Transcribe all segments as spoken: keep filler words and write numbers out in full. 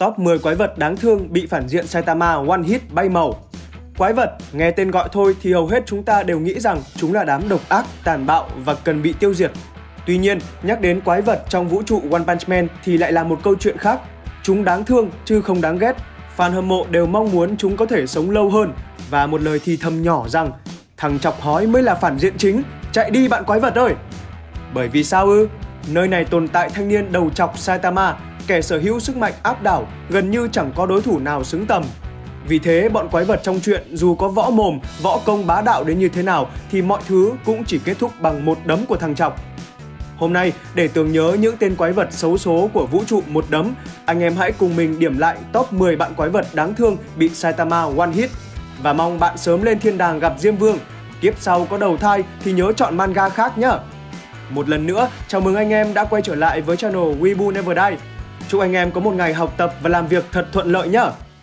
Top mười quái vật đáng thương bị phản diện Saitama One Hit bay màu. Quái vật, nghe tên gọi thôi thì hầu hết chúng ta đều nghĩ rằng chúng là đám độc ác, tàn bạo và cần bị tiêu diệt. Tuy nhiên, nhắc đến quái vật trong vũ trụ One Punch Man thì lại là một câu chuyện khác. Chúng đáng thương chứ không đáng ghét. Fan hâm mộ đều mong muốn chúng có thể sống lâu hơn và một lời thì thầm nhỏ rằng thằng chọc hói mới là phản diện chính, chạy đi bạn quái vật ơi. Bởi vì sao ư? Nơi này tồn tại thanh niên đầu chọc Saitama, kẻ sở hữu sức mạnh áp đảo, gần như chẳng có đối thủ nào xứng tầm. Vì thế bọn quái vật trong truyện dù có võ mồm, võ công bá đạo đến như thế nào thì mọi thứ cũng chỉ kết thúc bằng một đấm của thằng chọc. Hôm nay, để tưởng nhớ những tên quái vật xấu số của vũ trụ một đấm, anh em hãy cùng mình điểm lại top mười bạn quái vật đáng thương bị Saitama One Hit. Và mong bạn sớm lên thiên đàng gặp Diêm Vương. Kiếp sau có đầu thai thì nhớ chọn manga khác nhé. Một lần nữa, chào mừng anh em đã quay trở lại với channel Weebu Never Die. Chúc anh em có một ngày học tập và làm việc thật thuận lợi nhé.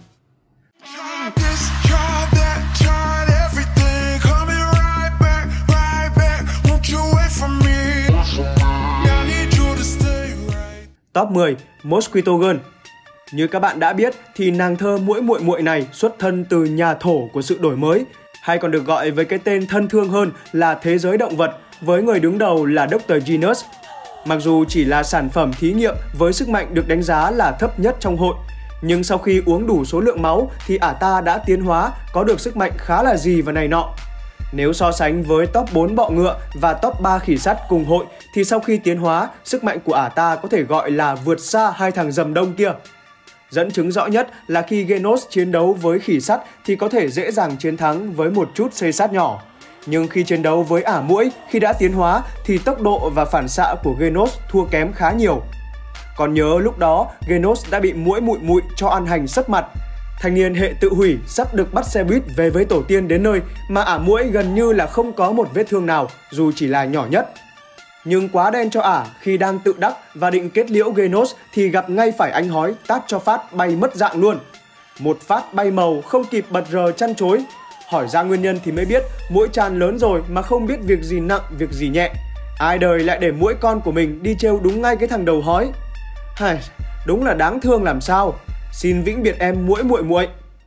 Top mười Mosquito Girl. Như các bạn đã biết thì nàng thơ muỗi muội muội này xuất thân từ nhà thổ của sự đổi mới, hay còn được gọi với cái tên thân thương hơn là thế giới động vật, với người đứng đầu là Doctor Genius. Mặc dù chỉ là sản phẩm thí nghiệm với sức mạnh được đánh giá là thấp nhất trong hội, nhưng sau khi uống đủ số lượng máu thì ả ta đã tiến hóa, có được sức mạnh khá là gì và này nọ. Nếu so sánh với top bốn bọ ngựa và top ba khỉ sắt cùng hội thì sau khi tiến hóa, sức mạnh của ả ta có thể gọi là vượt xa hai thằng dầm đông kia. Dẫn chứng rõ nhất là khi Genos chiến đấu với khỉ sắt thì có thể dễ dàng chiến thắng với một chút xây sắt nhỏ. Nhưng khi chiến đấu với ả muỗi khi đã tiến hóa thì tốc độ và phản xạ của Genos thua kém khá nhiều. Còn nhớ lúc đó Genos đã bị muỗi mụi mụi cho ăn hành sấp mặt. Thanh niên hệ tự hủy sắp được bắt xe buýt về với tổ tiên đến nơi mà ả muỗi gần như là không có một vết thương nào dù chỉ là nhỏ nhất. Nhưng quá đen cho ả khi đang tự đắc và định kết liễu Genos thì gặp ngay phải anh hói tát cho phát bay mất dạng luôn. Một phát bay màu không kịp bật rờ chăn chối. Hỏi ra nguyên nhân thì mới biết muỗi tràn lớn rồi mà không biết việc gì nặng việc gì nhẹ. Ai đời lại để muỗi con của mình đi trêu đúng ngay cái thằng đầu hói. Hài, đúng là đáng thương làm sao. Xin vĩnh biệt em muỗi muội muội.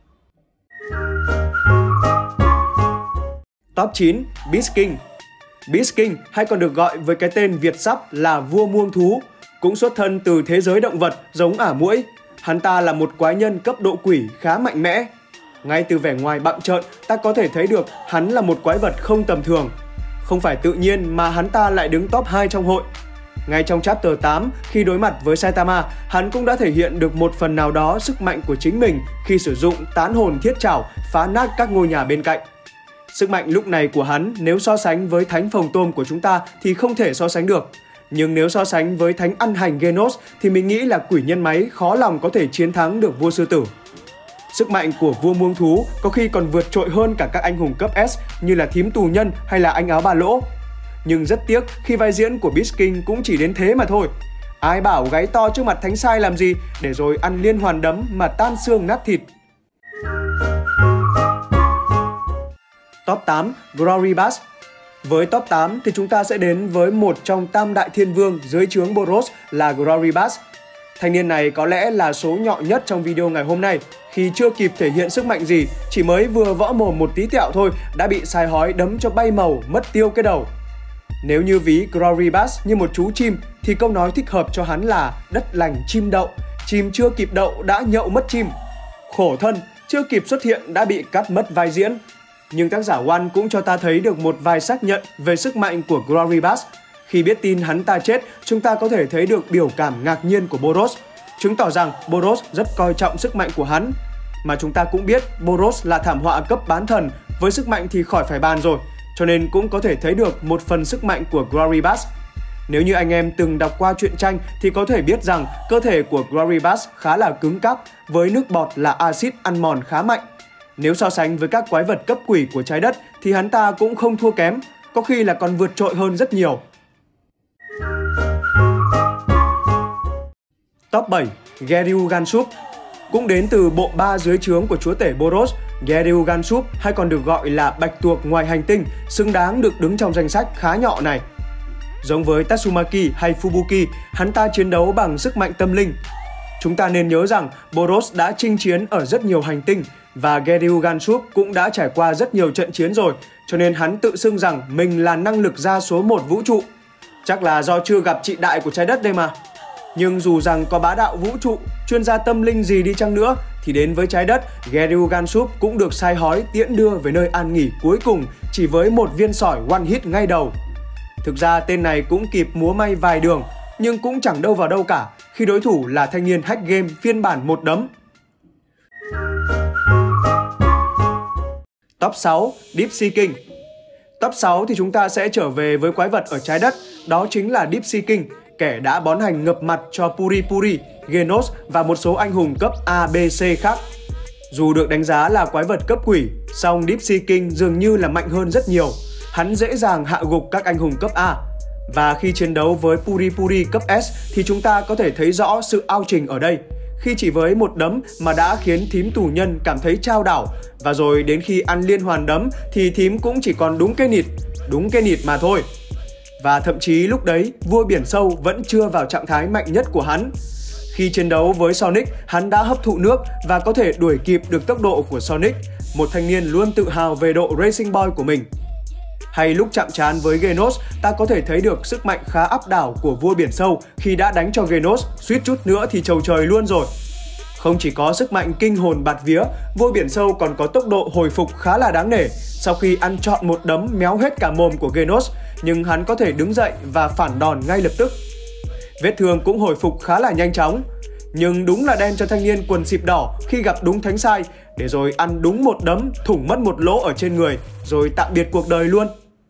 Top chín Beast King. Beast King hay còn được gọi với cái tên Việt sắp là vua muông thú, cũng xuất thân từ thế giới động vật giống ả muỗi. Hắn ta là một quái nhân cấp độ quỷ khá mạnh mẽ. Ngay từ vẻ ngoài bặm trợn, ta có thể thấy được hắn là một quái vật không tầm thường. Không phải tự nhiên mà hắn ta lại đứng top hai trong hội. Ngay trong chapter tám, khi đối mặt với Saitama, hắn cũng đã thể hiện được một phần nào đó sức mạnh của chính mình khi sử dụng tán hồn thiết trảo phá nát các ngôi nhà bên cạnh. Sức mạnh lúc này của hắn nếu so sánh với thánh phồng tôm của chúng ta thì không thể so sánh được. Nhưng nếu so sánh với thánh ăn hành Genos thì mình nghĩ là quỷ nhân máy khó lòng có thể chiến thắng được vua sư tử. Sức mạnh của vua muông thú có khi còn vượt trội hơn cả các anh hùng cấp S như là thím tù nhân hay là anh áo ba lỗ. Nhưng rất tiếc khi vai diễn của Beast King cũng chỉ đến thế mà thôi. Ai bảo gáy to trước mặt thánh sai làm gì để rồi ăn liên hoàn đấm mà tan xương nát thịt. Top tám Glory Bass. Với top tám thì chúng ta sẽ đến với một trong tam đại thiên vương dưới trướng Boros là Glory Bass. Thanh niên này có lẽ là số nhọ nhất trong video ngày hôm nay, khi chưa kịp thể hiện sức mạnh gì, chỉ mới vừa võ mồm một tí tẹo thôi đã bị sai hói đấm cho bay màu, mất tiêu cái đầu. Nếu như ví Glory Bass như một chú chim thì câu nói thích hợp cho hắn là đất lành chim đậu, chim chưa kịp đậu đã nhậu mất chim. Khổ thân, chưa kịp xuất hiện đã bị cắt mất vai diễn. Nhưng tác giả One cũng cho ta thấy được một vài xác nhận về sức mạnh của Glory Bass. Khi biết tin hắn ta chết, chúng ta có thể thấy được biểu cảm ngạc nhiên của Boros, chứng tỏ rằng Boros rất coi trọng sức mạnh của hắn. Mà chúng ta cũng biết Boros là thảm họa cấp bán thần, với sức mạnh thì khỏi phải bàn rồi, cho nên cũng có thể thấy được một phần sức mạnh của Glory Bass. Nếu như anh em từng đọc qua truyện tranh thì có thể biết rằng cơ thể của Glory Bass khá là cứng cáp, với nước bọt là axit ăn mòn khá mạnh. Nếu so sánh với các quái vật cấp quỷ của trái đất thì hắn ta cũng không thua kém, có khi là còn vượt trội hơn rất nhiều. Top bảy Geryu Gansup. Cũng đến từ bộ ba dưới trướng của chúa tể Boros, Geryu Gansup hay còn được gọi là bạch tuộc ngoài hành tinh, xứng đáng được đứng trong danh sách khá nhọ này. Giống với Tatsumaki hay Fubuki, hắn ta chiến đấu bằng sức mạnh tâm linh. Chúng ta nên nhớ rằng Boros đã chinh chiến ở rất nhiều hành tinh và Geryll Gansup cũng đã trải qua rất nhiều trận chiến rồi, cho nên hắn tự xưng rằng mình là năng lực gia số một vũ trụ. Chắc là do chưa gặp chị đại của trái đất đây mà. Nhưng dù rằng có bá đạo vũ trụ, chuyên gia tâm linh gì đi chăng nữa, thì đến với trái đất, Geryll Gansup cũng được sai hói tiễn đưa về nơi an nghỉ cuối cùng chỉ với một viên sỏi one hit ngay đầu. Thực ra tên này cũng kịp múa may vài đường, nhưng cũng chẳng đâu vào đâu cả khi đối thủ là thanh niên hack game phiên bản một đấm. Top sáu, Deep Sea King. Top sáu thì chúng ta sẽ trở về với quái vật ở trái đất, đó chính là Deep Sea King, kẻ đã bón hành ngập mặt cho Puri Puri, Genos và một số anh hùng cấp A, B, C khác. Dù được đánh giá là quái vật cấp quỷ, song Deep Sea King dường như là mạnh hơn rất nhiều. Hắn dễ dàng hạ gục các anh hùng cấp A. Và khi chiến đấu với Puri Puri cấp S thì chúng ta có thể thấy rõ sự ao trình ở đây. Khi chỉ với một đấm mà đã khiến thím tù nhân cảm thấy chao đảo, và rồi đến khi ăn liên hoàn đấm thì thím cũng chỉ còn đúng cái nịt, đúng cái nịt mà thôi. Và thậm chí lúc đấy vua biển sâu vẫn chưa vào trạng thái mạnh nhất của hắn. Khi chiến đấu với Sonic, hắn đã hấp thụ nước và có thể đuổi kịp được tốc độ của Sonic, một thanh niên luôn tự hào về độ Racing Boy của mình. Hay lúc chạm trán với Genos, ta có thể thấy được sức mạnh khá áp đảo của vua biển sâu khi đã đánh cho Genos suýt chút nữa thì chầu trời luôn rồi. Không chỉ có sức mạnh kinh hồn bạt vía, vua biển sâu còn có tốc độ hồi phục khá là đáng nể sau khi ăn trọn một đấm méo hết cả mồm của Genos, nhưng hắn có thể đứng dậy và phản đòn ngay lập tức. Vết thương cũng hồi phục khá là nhanh chóng. Nhưng đúng là đen cho thanh niên quần xịp đỏ khi gặp đúng thánh sai, để rồi ăn đúng một đấm thủng mất một lỗ ở trên người, rồi tạm biệt cuộc đời luôn.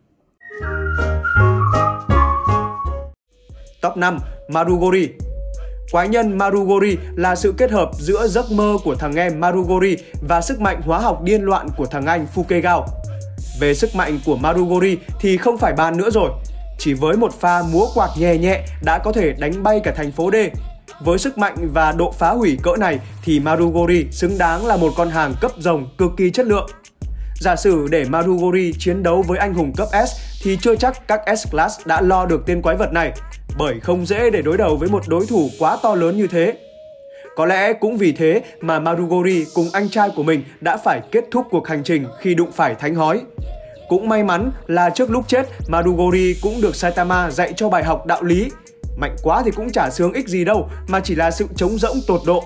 Top năm, Marugori. Quái nhân Marugori là sự kết hợp giữa giấc mơ của thằng em Marugori và sức mạnh hóa học điên loạn của thằng anh Fukegao. Về sức mạnh của Marugori thì không phải bàn nữa rồi. Chỉ với một pha múa quạt nhẹ nhẹ đã có thể đánh bay cả thành phố D. Với sức mạnh và độ phá hủy cỡ này thì Marugori xứng đáng là một con hàng cấp rồng cực kỳ chất lượng. Giả sử để Marugori chiến đấu với anh hùng cấp S thì chưa chắc các S-Class đã lo được tên quái vật này, bởi không dễ để đối đầu với một đối thủ quá to lớn như thế. Có lẽ cũng vì thế mà Marugori cùng anh trai của mình đã phải kết thúc cuộc hành trình khi đụng phải thánh hói. Cũng may mắn là trước lúc chết, Marugori cũng được Saitama dạy cho bài học đạo lý. Mạnh quá thì cũng chả sướng ích gì đâu, mà chỉ là sự trống rỗng tột độ.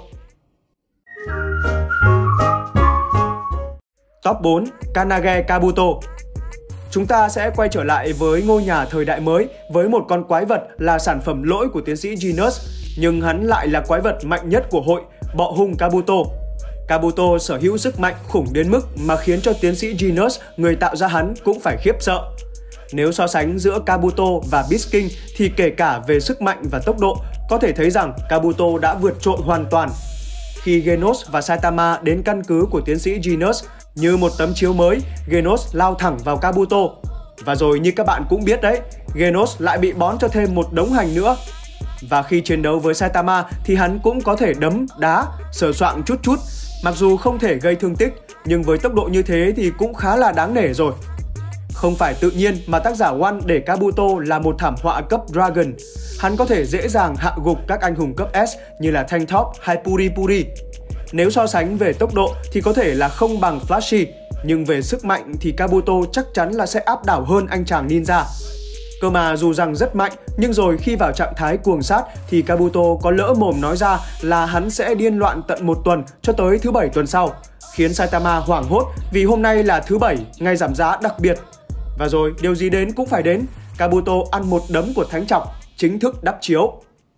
Top bốn, Kanage Kabuto. Chúng ta sẽ quay trở lại với ngôi nhà thời đại mới với một con quái vật là sản phẩm lỗi của tiến sĩ Genos, nhưng hắn lại là quái vật mạnh nhất của hội, bọ hung Kabuto. Kabuto sở hữu sức mạnh khủng đến mức mà khiến cho tiến sĩ Genos, người tạo ra hắn, cũng phải khiếp sợ. Nếu so sánh giữa Kabuto và Beast King thì kể cả về sức mạnh và tốc độ, có thể thấy rằng Kabuto đã vượt trội hoàn toàn. Khi Genos và Saitama đến căn cứ của tiến sĩ Genos, như một tấm chiếu mới, Genos lao thẳng vào Kabuto. Và rồi như các bạn cũng biết đấy, Genos lại bị bón cho thêm một đống hành nữa. Và khi chiến đấu với Saitama thì hắn cũng có thể đấm, đá, sờ soạng chút chút. Mặc dù không thể gây thương tích, nhưng với tốc độ như thế thì cũng khá là đáng nể rồi. Không phải tự nhiên mà tác giả One để Kabuto là một thảm họa cấp Dragon. Hắn có thể dễ dàng hạ gục các anh hùng cấp S như là Tank Top hay Puri Puri. Nếu so sánh về tốc độ thì có thể là không bằng Flashy, nhưng về sức mạnh thì Kabuto chắc chắn là sẽ áp đảo hơn anh chàng ninja. Cơ mà dù rằng rất mạnh, nhưng rồi khi vào trạng thái cuồng sát thì Kabuto có lỡ mồm nói ra là hắn sẽ điên loạn tận một tuần cho tới thứ bảy tuần sau, khiến Saitama hoảng hốt vì hôm nay là thứ bảy, ngày giảm giá đặc biệt. Và rồi điều gì đến cũng phải đến, Kabuto ăn một đấm của Thánh Trọng, chính thức đắp chiếu.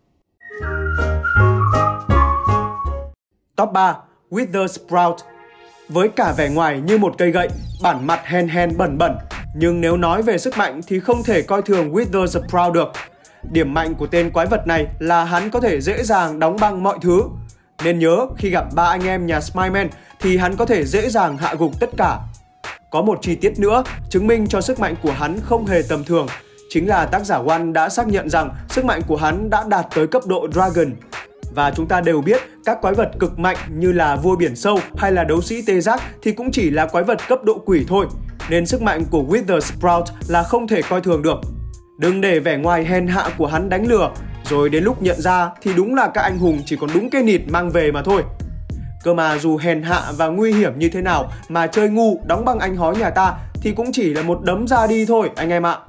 Top ba, Wither Sprout. Với cả vẻ ngoài như một cây gậy, bản mặt hen hen bẩn bẩn, nhưng nếu nói về sức mạnh thì không thể coi thường Wither Sprout được. Điểm mạnh của tên quái vật này là hắn có thể dễ dàng đóng băng mọi thứ. Nên nhớ khi gặp ba anh em nhà Smileman thì hắn có thể dễ dàng hạ gục tất cả. Có một chi tiết nữa chứng minh cho sức mạnh của hắn không hề tầm thường, chính là tác giả One đã xác nhận rằng sức mạnh của hắn đã đạt tới cấp độ Dragon. Và chúng ta đều biết các quái vật cực mạnh như là vua biển sâu hay là đấu sĩ tê giác thì cũng chỉ là quái vật cấp độ quỷ thôi, nên sức mạnh của Wither Sprout là không thể coi thường được. Đừng để vẻ ngoài hèn hạ của hắn đánh lừa, Rồi đến lúc nhận ra thì đúng là các anh hùng chỉ còn đúng cái nịt mang về mà thôi. Cơ mà dù hèn hạ và nguy hiểm như thế nào mà chơi ngu đóng băng anh hói nhà ta thì cũng chỉ là một đấm ra đi thôi anh em ạ.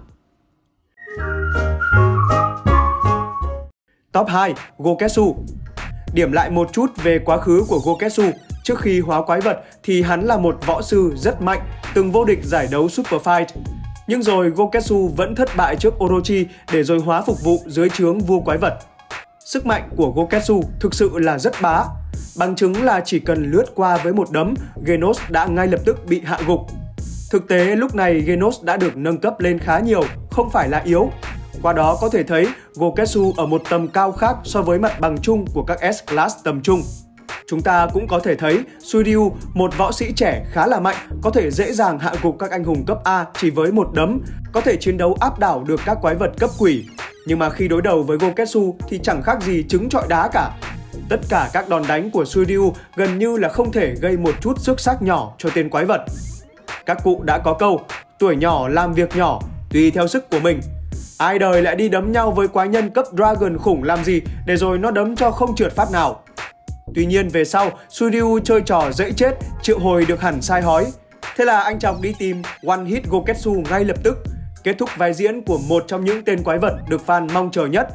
Top hai. Goketsu. Điểm lại một chút về quá khứ của Goketsu. Trước khi hóa quái vật thì hắn là một võ sư rất mạnh, từng vô địch giải đấu Super Fight. Nhưng rồi Goketsu vẫn thất bại trước Orochi để rồi hóa phục vụ dưới trướng vua quái vật. Sức mạnh của Goketsu thực sự là rất bá. Bằng chứng là chỉ cần lướt qua với một đấm, Genos đã ngay lập tức bị hạ gục. Thực tế lúc này Genos đã được nâng cấp lên khá nhiều, không phải là yếu. Qua đó có thể thấy Goketsu ở một tầm cao khác so với mặt bằng chung của các S-Class tầm trung. Chúng ta cũng có thể thấy Suiryu, một võ sĩ trẻ khá là mạnh, có thể dễ dàng hạ gục các anh hùng cấp A chỉ với một đấm, có thể chiến đấu áp đảo được các quái vật cấp quỷ. Nhưng mà khi đối đầu với Goketsu thì chẳng khác gì trứng trọi đá cả. Tất cả các đòn đánh của Suiryu gần như là không thể gây một chút xước xác nhỏ cho tên quái vật. Các cụ đã có câu, tuổi nhỏ làm việc nhỏ, tùy theo sức của mình. Ai đời lại đi đấm nhau với quái nhân cấp Dragon khủng làm gì để rồi nó đấm cho không trượt phát nào. Tuy nhiên về sau, Suiryu chơi trò dễ chết, triệu hồi được hẳn sai hói. Thế là anh chọc đi tìm One Hit Goketsu ngay lập tức, kết thúc vai diễn của một trong những tên quái vật được fan mong chờ nhất.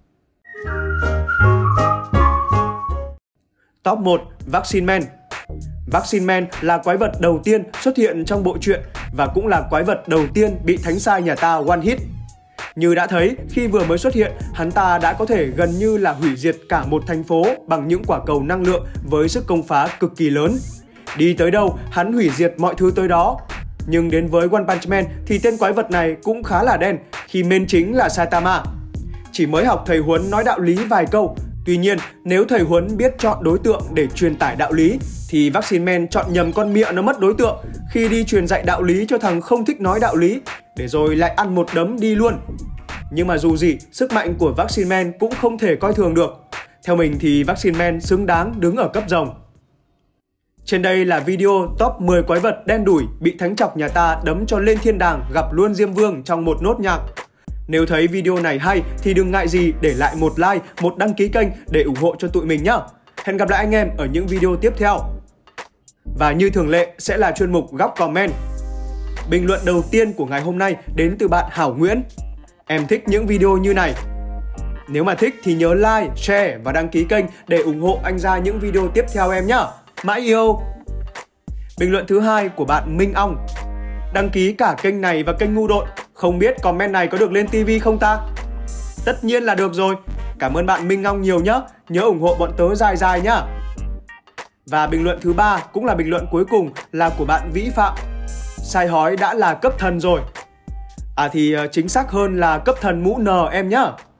Top một. Vaccine Man. Vaccine Man là quái vật đầu tiên xuất hiện trong bộ truyện và cũng là quái vật đầu tiên bị thánh sai nhà ta one hit. Như đã thấy, khi vừa mới xuất hiện, hắn ta đã có thể gần như là hủy diệt cả một thành phố bằng những quả cầu năng lượng với sức công phá cực kỳ lớn. Đi tới đâu, hắn hủy diệt mọi thứ tới đó. Nhưng đến với One Punch Man thì tên quái vật này cũng khá là đen khi main chính là Saitama. Chỉ mới học thầy huấn nói đạo lý vài câu. Tuy nhiên, nếu thầy huấn biết chọn đối tượng để truyền tải đạo lý thì Vaccine Man chọn nhầm con miệng nó mất đối tượng khi đi truyền dạy đạo lý cho thằng không thích nói đạo lý, để rồi lại ăn một đấm đi luôn. Nhưng mà dù gì, sức mạnh của Vaccine Man cũng không thể coi thường được. Theo mình thì Vaccine Man xứng đáng đứng ở cấp rồng. Trên đây là video top mười quái vật đen đủi bị thánh chọc nhà ta đấm cho lên thiên đàng gặp luôn Diêm Vương trong một nốt nhạc. Nếu thấy video này hay thì đừng ngại gì để lại một like, một đăng ký kênh để ủng hộ cho tụi mình nhé. Hẹn gặp lại anh em ở những video tiếp theo. Và như thường lệ sẽ là chuyên mục Góc Comment. Bình luận đầu tiên của ngày hôm nay đến từ bạn Hảo Nguyễn. Em thích những video như này. Nếu mà thích thì nhớ like, share và đăng ký kênh để ủng hộ anh ra những video tiếp theo em nhé. Mãi yêu! Bình luận thứ hai của bạn Minh Ong. Đăng ký cả kênh này và kênh Ngu Độn. Không biết comment này có được lên tivi không ta? Tất nhiên là được rồi. Cảm ơn bạn Minh Ong nhiều nhé. Nhớ ủng hộ bọn tớ dài dài nhá. Và bình luận thứ ba cũng là bình luận cuối cùng là của bạn Vĩ Phạm. Sai hói đã là cấp thần rồi. À thì chính xác hơn là cấp thần mũ N em nhá.